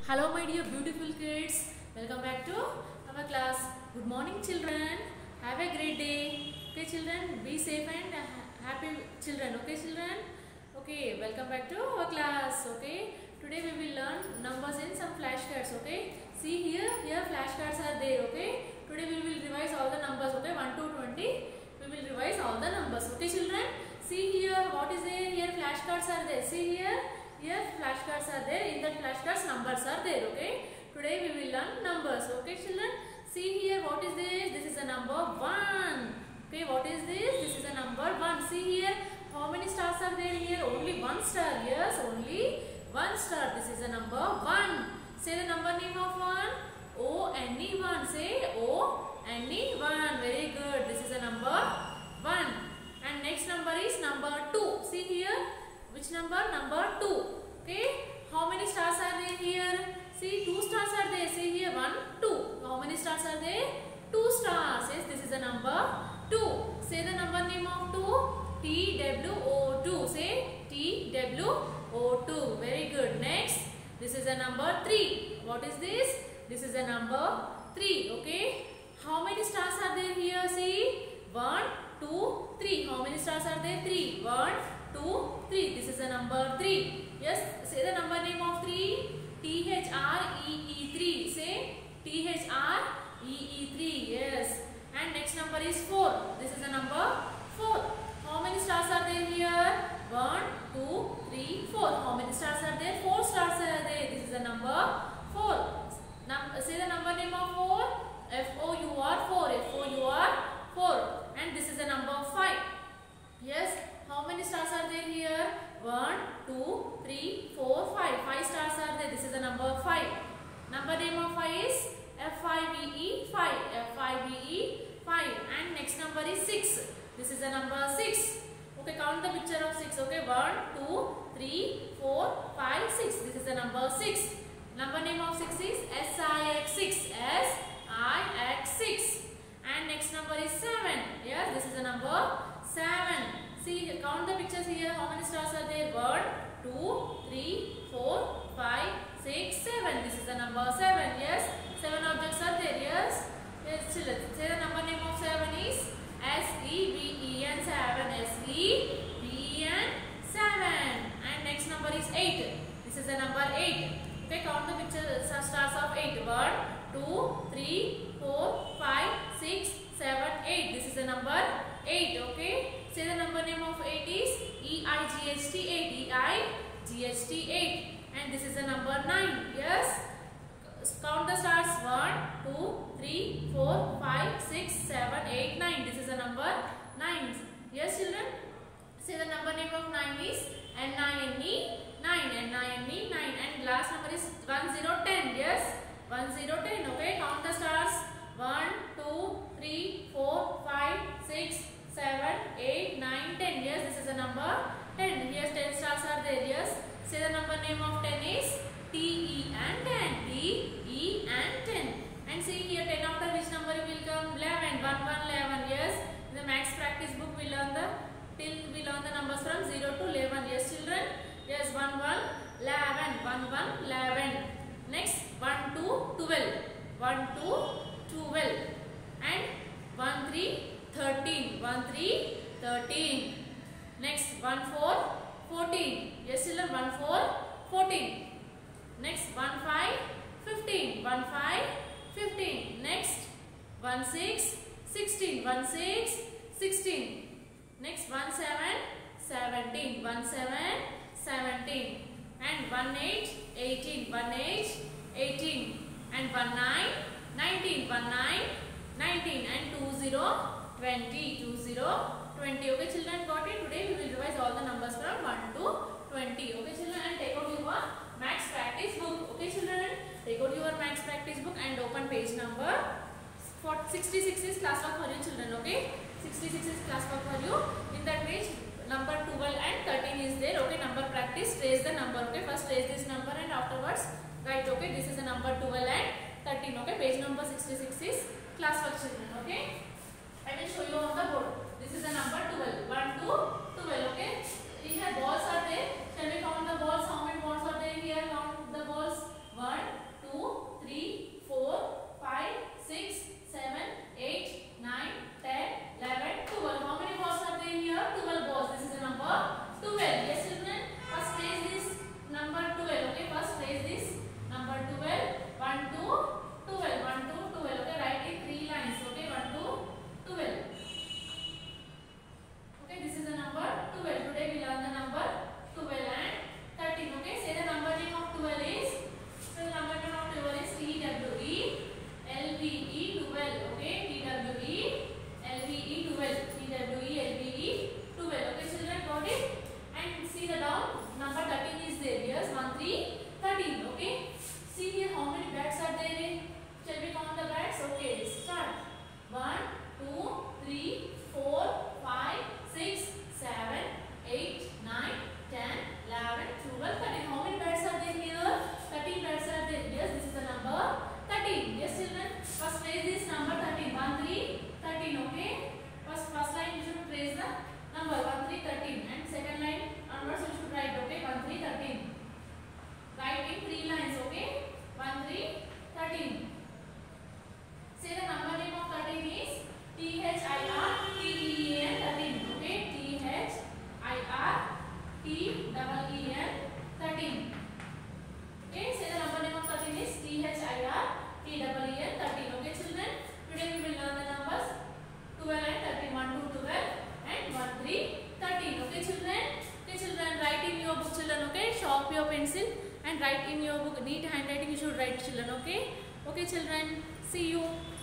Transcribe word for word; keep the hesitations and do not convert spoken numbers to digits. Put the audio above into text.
Hello my dear beautiful kids, welcome back to our class. Good morning children, have a great day. Okay children, be safe and happy children. Okay children, okay, welcome back to our class. Okay, today we will learn numbers in some flashcards. Okay, see here, here flashcards are there. Okay, today we will revise all the numbers. Okay, one to twenty, we will revise all the numbers. Okay children, see here, what is there? Here flashcards are there. See here. Here flashcards are there. In that flashcards numbers are there. Okay. Today we will learn numbers. Okay children. See here, what is this? This is a number one. Okay. What is this? This is a number one. See here. How many stars are there here? Only one star. Yes. Only one star. This is a number one. Say the number name of one. O N E one. Say O N E one. Very good. This is a number one. And next number is number two. See here. Which number? Number two. Okay. How many stars are there here? See, two stars are there. See here, one, two. How many stars are there? Two stars. Yes, this is the number two. Say the number name of two. T W O two. Say T W O two. Very good. Next, this is a number three. What is this? This is a number three. Okay. How many stars are there here? See, one, two, three. How many stars are there? Three. One, two, three. This is the number three. Yes, say the number name of three. T H R E E three. Say T H R E E three. Yes. And next number is four. This is the number four. How many stars are there here? one, two, three, four. How many stars are there? four stars are there. This is the number four. Num say the number name of four. F O U R four. F O U R four. And this is the number five. Yes. How many stars are there here? one, two, three, four, five. five stars are there. This is the number five. Number name of five is F I V E five. F I V E five. And next number is six. This is the number six. Okay, count the picture of six. Okay, one, two, three, four, five, six. This is the number six. Number name of six is S I X six. S I X six. And next number is seven. Yes, this is the number seven. See, count the pictures here. How many stars are there? one, two, three, four, five, six, seven. This is the number seven. Yes. seven objects are there. Yes. Yes, children. Say the number name of seven is S E V E N seven. S E V E N seven. And next number is eight. This is the number eight. Okay, count the pictures stars of eight. one, two, three, four, five, six, seven, eight. This is the number eight. Okay. Say the number name of eight is E I G H T eight. E I G H T eight. And this is the number nine. Yes. Count the stars. one, two, three, four, five, six, seven, eight, nine. This is the number nine. Yes children. Say the number name of nine is N I N E nine. N I N E nine. And last number is one zero ten. Yes. one zero ten. Okay. Count the stars. one, two, three, four, five, six, seven, eight, nine, ten. Yes, this is the number ten. Yes, ten stars are there. Yes. Say the number name of ten is T E and ten. T E and ten. And see here ten after which number will come? eleven. one, one, eleven. Yes. In the maths practice book we learn the till we learn the numbers from zero to eleven. Yes children. Yes, one, one, eleven. one, one, eleven. Next one, two, twelve. one, two, twelve. And one, three, thirteen. one, three, thirteen. Next one, four, fourteen. Yes children, one, four, fourteen. Next one, five, fifteen. one, five, fifteen. Next one, six, sixteen. one, six, sixteen. Next one, seven, seventeen. one, seven, seventeen. And one, eight, eighteen. one, eight, eighteen. And one, nine, nineteen. one, nine, nineteen. And two, zero, twenty. two, zero, twenty. Okay children, got it? Today we will revise all the numbers from one to twenty. Okay children, and take out your maths practice book. Okay children, take out your maths practice book and open page number sixty-six is class work for you children. Okay, sixty-six is class work for you. In that page number twelve and thirteen is there. Okay, number practice, trace the number. Okay, first trace this number and afterwards write. Okay, this is the number twelve and thirteen. Okay, page number sixty-six is class work children. Okay, I will show you on the board. This is the number twelve. one to twelve. Okay, here balls are there. Shall we count the balls? How many balls are there here? Count the balls. one, and write in your book. Neat handwriting you should write, children. Okay. Okay children. See you.